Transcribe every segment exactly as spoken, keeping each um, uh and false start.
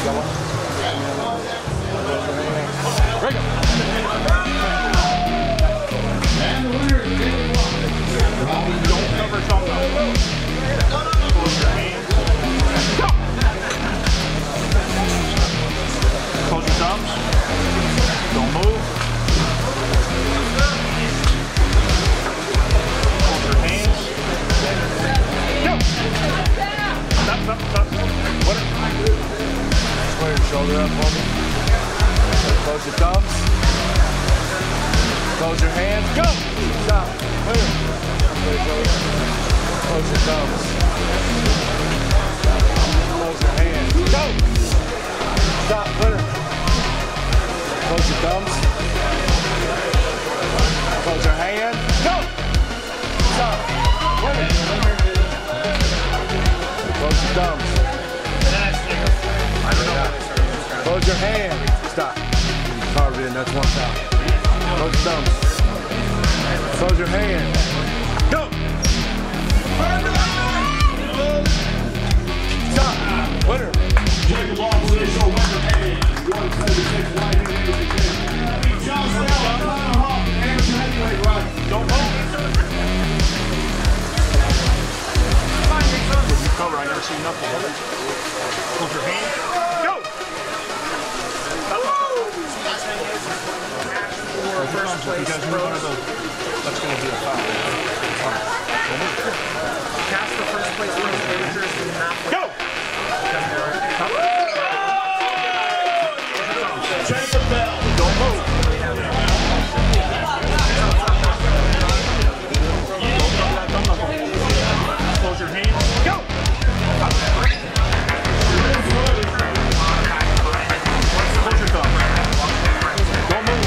Shoulder up for me. Close your thumbs. Close your hands. Go! Stop. Clear. Close your thumbs. Close your hands. Go! Stop. Clear. Close your thumbs. Close your hand. Go! Stop. Clear. Close your thumbs. I don't know. Close your hand. Stop. Carve it in. That's one count. Close your thumbs. Close your hand. Go. Stop. Winner. Jacob Lawson is your winner. one seventy-six light heavyweight. John Snell, Atlanta Hawk, amateur heavyweight right. Don't move. You cover. I never see nothing. Close your hand. Go. First place you guys move one of those. That's going to be a foul. Cast for first place finishers in halfway. Go! Check the bell. Don't move. Close your hands. Go! Close your thumb. Don't move.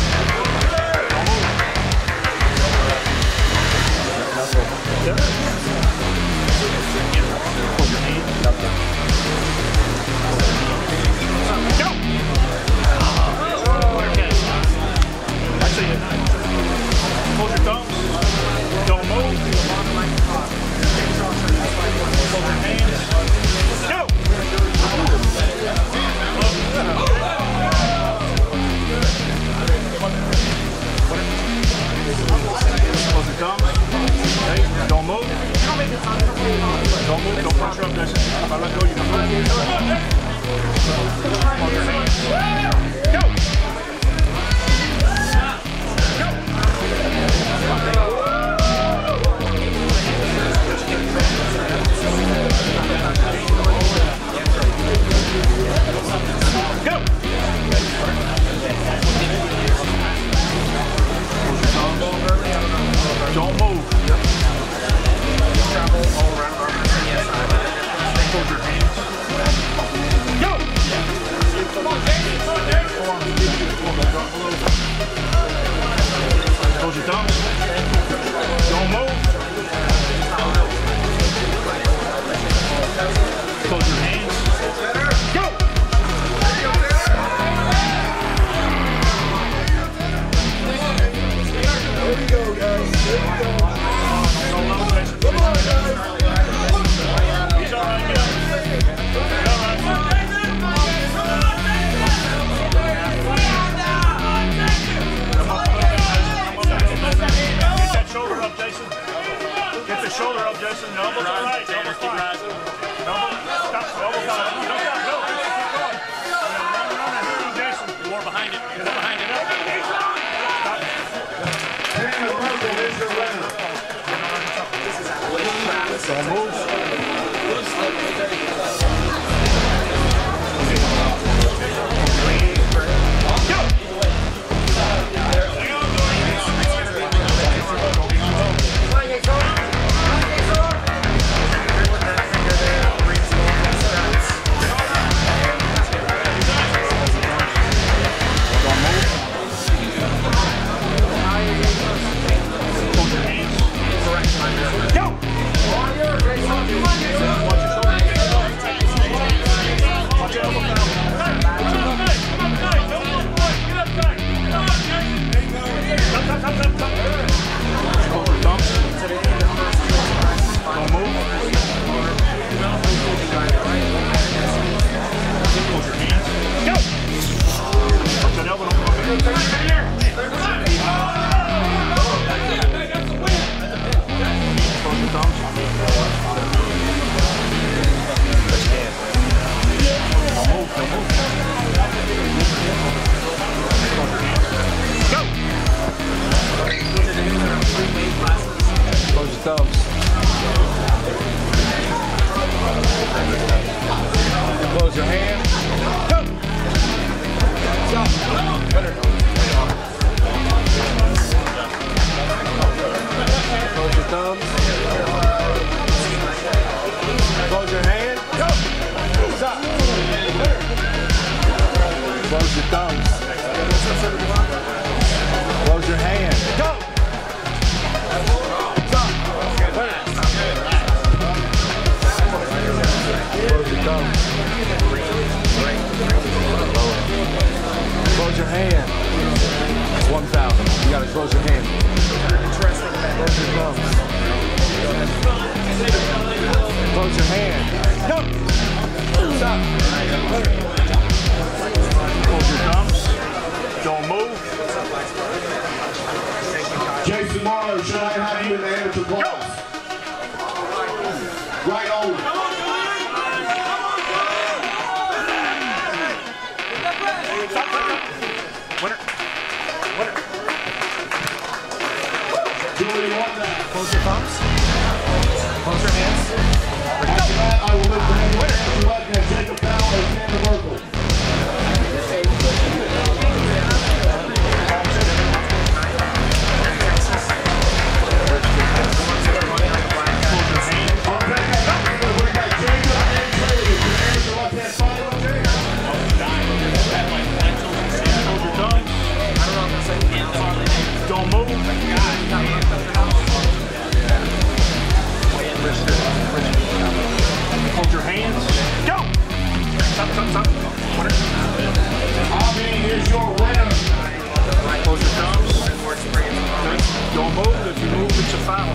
Go! thumbs. Close your hand. Go! Stop. Better. Close your thumbs. Close your hand. Go! Stop. Close your thumbs. Close your hand. Go! Stop. Close your thumbs. Close your hand. It's one thousand. You gotta close your hand. Close your thumbs. Close your hand. Go! Stop. Close your thumbs. Don't move. Jason Morrow, should I have you in the amateur class? Right on. Winner. Winner. Julie won that. Close your thumbs. Close your hands. After that, I will lift the hand winner to left hand, Jacob Powell and Sandra Merkel. Don't move. Hold your hands. Go! Stop, stop, stop. Winner. Avi, here's your winner. Close your thumbs. Don't move. If you move, it's a foul.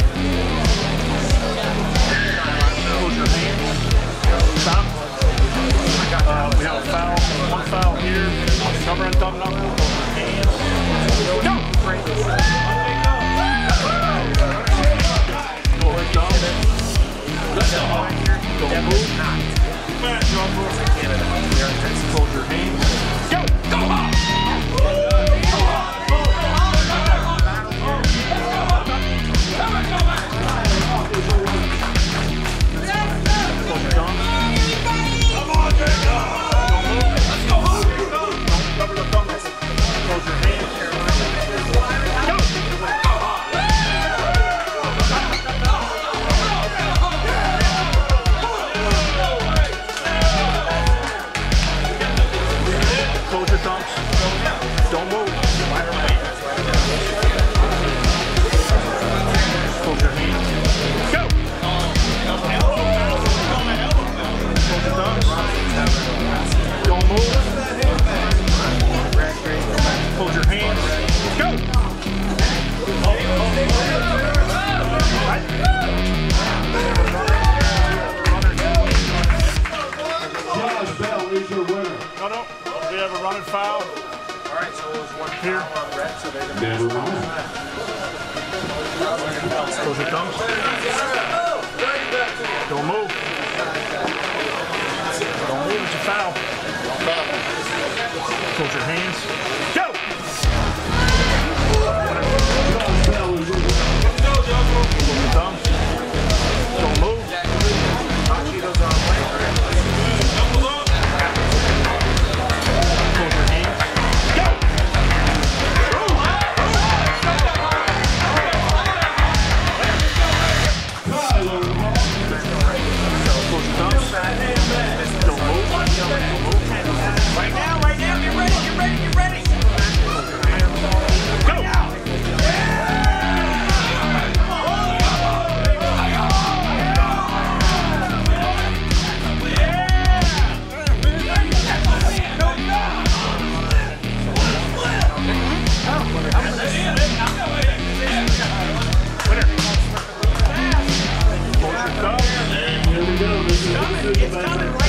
Close your hands. Stop. Uh, we have a foul. One foul here. Cover and thumb knuckle. Close your hands. Go! Go ahead, thumb. Don't move. Don't move. Close your hands. Go! Go on! Foul. All right, so it was one here. On red, so they Never mind. Close your thumbs. Don't move. Don't move, it's a foul. Close your hands. Go! Close your thumbs. Don't move. Here we go. This is, this is